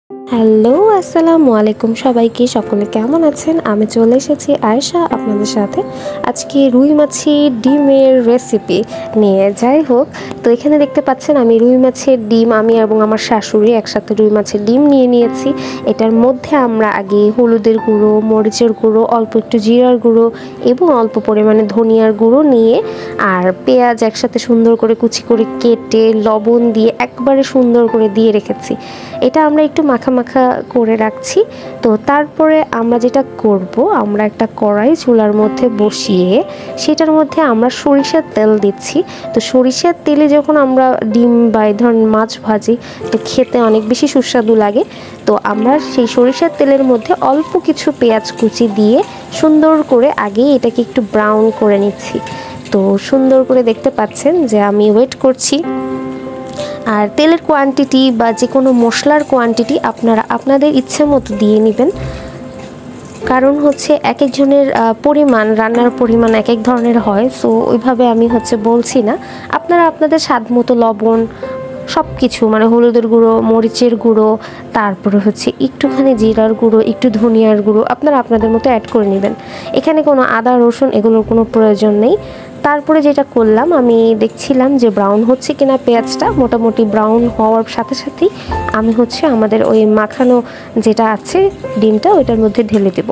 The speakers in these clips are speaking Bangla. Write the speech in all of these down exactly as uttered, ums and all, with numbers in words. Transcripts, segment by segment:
হ্যালো আসসালামু আলাইকুম সবাইকে, সকলে কেমন আছেন? আমি চলে এসেছি আয়েশা আপনাদের সাথে আজকে রুই মাছের ডিমের রেসিপি নিয়ে। যাই হোক, তো এখানে দেখতে পাচ্ছেন আমি রুই মাছের ডিম আমি এবং আমার শাশুড়ি একসাথে রুই মাছের ডিম নিয়ে নিয়েছি। এটার মধ্যে আমরা আগে হলুদের গুঁড়ো, মরিচের গুঁড়ো, অল্প একটু জিরার গুঁড়ো এবং অল্প পরিমাণে ধনিয়ার গুঁড়ো নিয়ে আর পেঁয়াজ একসাথে সুন্দর করে কুচি করে কেটে লবণ দিয়ে একবারে সুন্দর করে দিয়ে রেখেছি। এটা আমরা একটু মাখা মাখা করে রাখছি। তো তারপরে আমরা যেটা করব, আমরা একটা কড়াই চুলার মধ্যে বসিয়ে সেটার মধ্যে আমরা সরিষার তেল দিচ্ছি। তো সরিষার তেলে যখন আমরা ডিম বা এই ধরনের মাছ ভাজি তো খেতে অনেক বেশি সুস্বাদু লাগে। তো আমরা সেই সরিষার তেলের মধ্যে অল্প কিছু পেঁয়াজ কুচি দিয়ে সুন্দর করে আগে এটাকে একটু ব্রাউন করে নিচ্ছি। তো সুন্দর করে দেখতে পাচ্ছেন যে আমি ওয়েট করছি। আর তেলের কোয়ান্টিটি বা যে কোনো মশলার কোয়ান্টিটি আপনারা আপনাদের ইচ্ছে মতো দিয়ে নেবেন, কারণ হচ্ছে এক একজনের পরিমাণ, রান্নার পরিমাণ এক এক ধরনের হয়। সো ওইভাবে আমি হচ্ছে বলছি না, আপনারা আপনাদের স্বাদ মতো লবণ সব কিছু, মানে হলুদের গুঁড়ো, মরিচের গুঁড়ো, তারপরে হচ্ছে একটুখানি জিরার গুঁড়ো, একটু ধনিয়ার গুঁড়ো আপনারা আপনাদের মতো অ্যাড করে নেবেন। এখানে কোনো আদা রসুন এগুলোর কোনো প্রয়োজন নেই। তারপরে যেটা করলাম, আমি দেখছিলাম যে ব্রাউন হচ্ছে কিনা পেঁয়াজটা। মোটামুটি ব্রাউন হওয়ার সাথে সাথেই আমি হচ্ছে আমাদের ওই মাখানো যেটা আছে ডিমটা ওইটার মধ্যে ঢেলে দেব।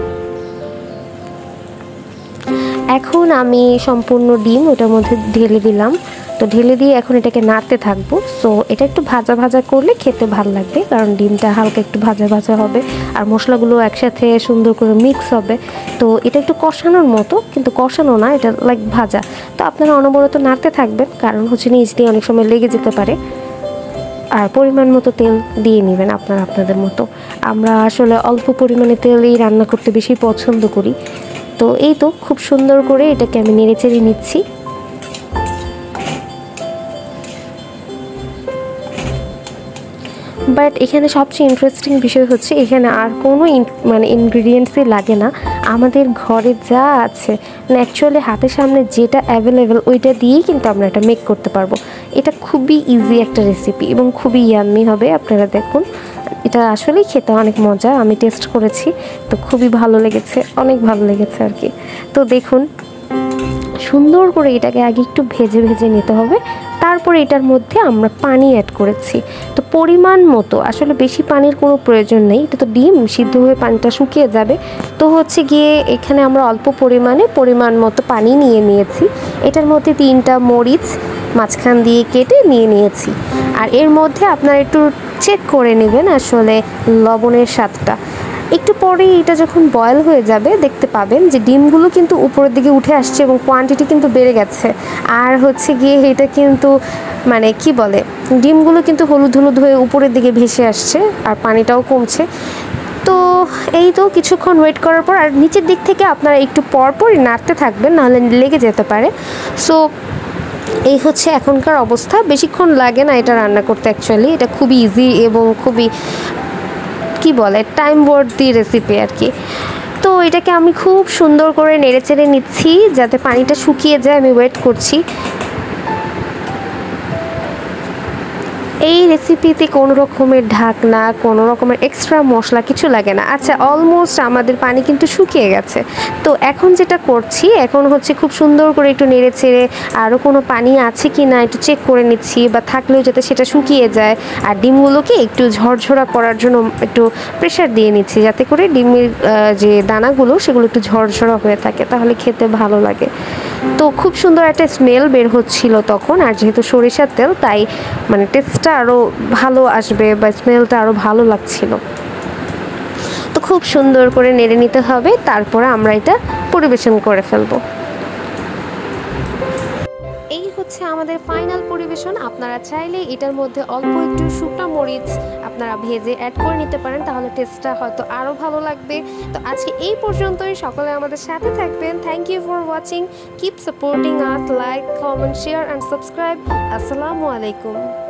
এখন আমি সম্পূর্ণ ডিম ওটার মধ্যে ঢেলে দিলাম। তো ঢেলে দিয়ে এখন এটাকে নাড়তে থাকবো। সো এটা একটু ভাজা ভাজা করলে খেতে ভালো লাগবে, কারণ ডিমটা হালকা একটু ভাজা ভাজা হবে আর মশলাগুলো একসাথে সুন্দর করে মিক্স হবে। তো এটা একটু কষানোর মতো, কিন্তু কষানো না, এটা লাইক ভাজা। তো আপনারা অনবরত নাড়তে থাকবেন, কারণ হচ্ছে নিচ দিয়ে অনেক সময় লেগে যেতে পারে। আর পরিমাণ মতো তেল দিয়ে নেবেন আপনারা আপনাদের মতো। আমরা আসলে অল্প পরিমাণে তেলেই রান্না করতে বেশি পছন্দ করি। তো এই তো খুব সুন্দর করে এটাকে আমি নেড়ে চেড়ে নিচ্ছি। বাট এখানে সবচেয়ে ইন্টারেস্টিং বিষয় হচ্ছে এখানে আর কোনো মানে ইনগ্রিডিয়েন্টসই লাগে না। আমাদের ঘরে যা আছে, মানে অ্যাকচুয়ালি হাতের সামনে যেটা অ্যাভেলেবেল ওইটা দিয়েই কিন্তু আমরা এটা মেক করতে পারবো। এটা খুবই ইজি একটা রেসিপি এবং খুবই ইয়াম্মি হবে। আপনারা দেখুন, এটা আসলেই খেতে অনেক মজা। আমি টেস্ট করেছি, তো খুবই ভালো লেগেছে, অনেক ভালো লেগেছে আর কি। তো দেখুন, সুন্দর করে এটাকে আগে একটু ভেজে ভেজে নিতে হবে। তারপরে এটার মধ্যে আমরা পানি অ্যাড করেছি। তো পরিমাণ মতো, আসলে বেশি পানির কোনো প্রয়োজন নেই, এটা তো ডিম সিদ্ধ হয়ে পানিটা শুকিয়ে যাবে। তো হচ্ছে গিয়ে এখানে আমরা অল্প পরিমাণে পরিমাণ মতো পানি নিয়ে নিয়েছি। এটার মধ্যে তিনটা মরিচ মাঝখান দিয়ে কেটে নিয়ে নিয়েছি। আর এর মধ্যে আপনারা একটু চেক করে নেবেন আসলে লবণের স্বাদটা। একটু পরেই এটা যখন বয়েল হয়ে যাবে দেখতে পাবেন যে ডিমগুলো কিন্তু উপরের দিকে উঠে আসছে এবং কোয়ান্টিটি কিন্তু বেড়ে গেছে। আর হচ্ছে গিয়ে এটা কিন্তু মানে কি বলে, ডিমগুলো কিন্তু হলুদ হলুদ হয়ে উপরের দিকে ভেসে আসছে আর পানিটাও কমছে। তো এই তো কিছুক্ষণ ওয়েট করার পর, আর নিচের দিক থেকে আপনারা একটু পরপরই নাড়তে থাকবেন, নাহলে লেগে যেতে পারে। সো এই হচ্ছে এখনকার অবস্থা। বেশিক্ষণ লাগে না এটা রান্না করতে, অ্যাকচুয়ালি এটা খুবই ইজি এবং খুবই কি বলে টাইম ওয়ার্থি রেসিপি আর কি। তো এটাকে আমি খুব সুন্দর করে নেড়ে চেড়ে নিচ্ছি যাতে পানিটা শুকিয়ে যায়। আমি ওয়েট করছি। এই রেসিপিতে কোনো রকমের ঢাকনা, কোনো রকমের এক্সট্রা মশলা কিছু লাগে না। আচ্ছা, অলমোস্ট আমাদের পানি কিন্তু শুকিয়ে গেছে। তো এখন যেটা করছি, এখন হচ্ছে খুব সুন্দর করে একটু নেড়ে চেড়ে আরও কোনো পানি আছে কি না একটু চেক করে নিচ্ছি, বা থাকলেও যাতে সেটা শুকিয়ে যায়। আর ডিমগুলোকে একটু ঝরঝরা করার জন্য একটু প্রেশার দিয়ে নিচ্ছি, যাতে করে ডিমের যে দানাগুলো সেগুলো একটু ঝরঝরা হয়ে থাকে, তাহলে খেতে ভালো লাগে। তো খুব সুন্দর একটা স্মেল বের হচ্ছিল তখন। আর যেহেতু সরিষার তেল, তাই মানে টেস্টটা আরও ভালো আসবে বা স্মেলটা আরও ভালো লাগছিল। তো খুব সুন্দর করে নেড়ে নিতে হবে, তারপরে আমরা এটা পরিবেশন করে ফেলবো। এই হচ্ছে আমাদের ফাইনাল পরিবেশন। আপনারা চাইলে এটার মধ্যে অল্প একটু শুকনো মরিচ আপনারা ভেজে অ্যাড করে নিতে পারেন, তাহলে টেস্টটা হয়তো আরও ভালো লাগবে। তো আজকে এই পর্যন্তই। সকলে আমাদের সাথে থাকবেন। Thank you for watching. Keep supporting us. Like, comment, share and subscribe. আসসালামু আলাইকুম।